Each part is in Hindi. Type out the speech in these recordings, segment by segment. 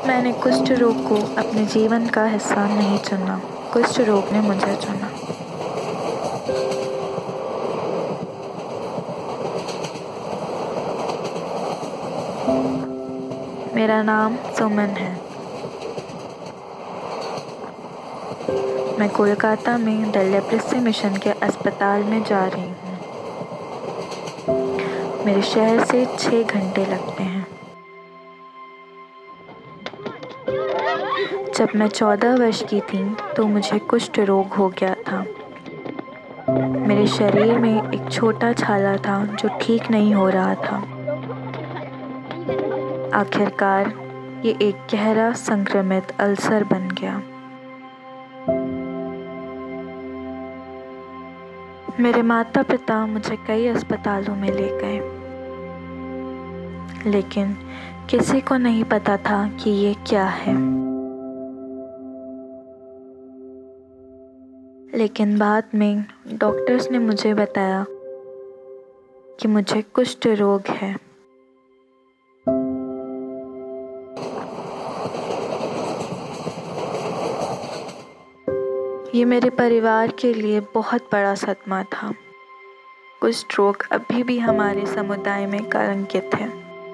मैंने कुष्ठ रोग को अपने जीवन का हिस्सा नहीं चुना, कुष्ठ रोग ने मुझे चुना। मेरा नाम सुमन है। मैं कोलकाता में द लेप्रेसी मिशन के अस्पताल में जा रही हूँ। मेरे शहर से 6 घंटे लगते हैं। जब मैं 14 वर्ष की थी तो मुझे कुष्ठ रोग हो गया था। मेरे शरीर में एक छोटा छाला था जो ठीक नहीं हो रहा था। आखिरकार ये एक गहरा संक्रमित अल्सर बन गया। मेरे माता पिता मुझे कई अस्पतालों में ले गए, लेकिन किसी को नहीं पता था कि ये क्या है। लेकिन बाद में डॉक्टर्स ने मुझे बताया कि मुझे कुष्ठ रोग है। ये मेरे परिवार के लिए बहुत बड़ा सदमा था। कुष्ठ रोग अभी भी हमारे समुदाय में कलंकित है।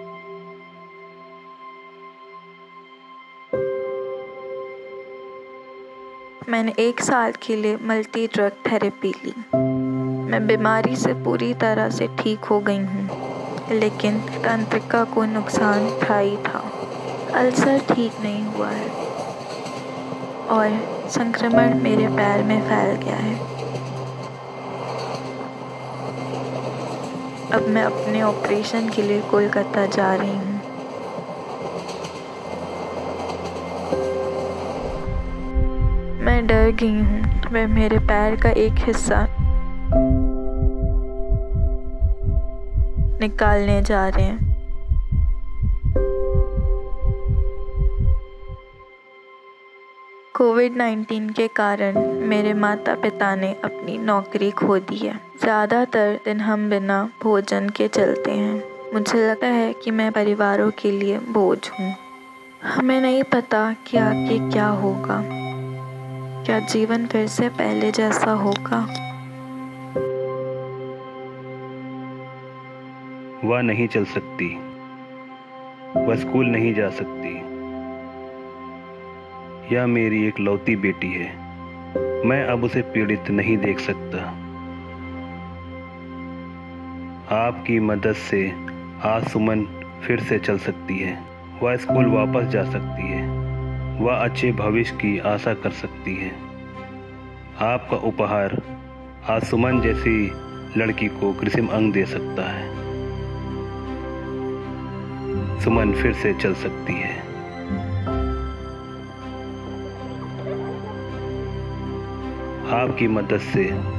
मैंने 1 साल के लिए मल्टी ड्रग थेरेपी ली। मैं बीमारी से पूरी तरह से ठीक हो गई हूँ, लेकिन तंत्रिका को नुकसान था ही था। अल्सर ठीक नहीं हुआ है और संक्रमण मेरे पैर में फैल गया है। अब मैं अपने ऑपरेशन के लिए कोलकाता जा रही हूँ। मैं डर गई हूँ। वह मेरे पैर का एक हिस्सा निकालने जा रहे हैं। कोविड-19 के कारण मेरे माता पिता ने अपनी नौकरी खो दी है। ज़्यादातर दिन हम बिना भोजन के चलते हैं। मुझे लगता है कि मैं परिवारों के लिए बोझ हूँ। हमें नहीं पता कि आगे क्या होगा। क्या जीवन फिर से पहले जैसा होगा? वह नहीं चल सकती, वह स्कूल नहीं जा सकती। यह मेरी एक लौती बेटी है। मैं अब उसे पीड़ित नहीं देख सकता। आपकी मदद से आज सुमन फिर से चल सकती है। वह स्कूल वापस जा सकती है। वह अच्छे भविष्य की आशा कर सकती है। आपका उपहार आज सुमन जैसी लड़की को कृत्रिम अंग दे सकता है। सुमन फिर से चल सकती है। आपकी मदद से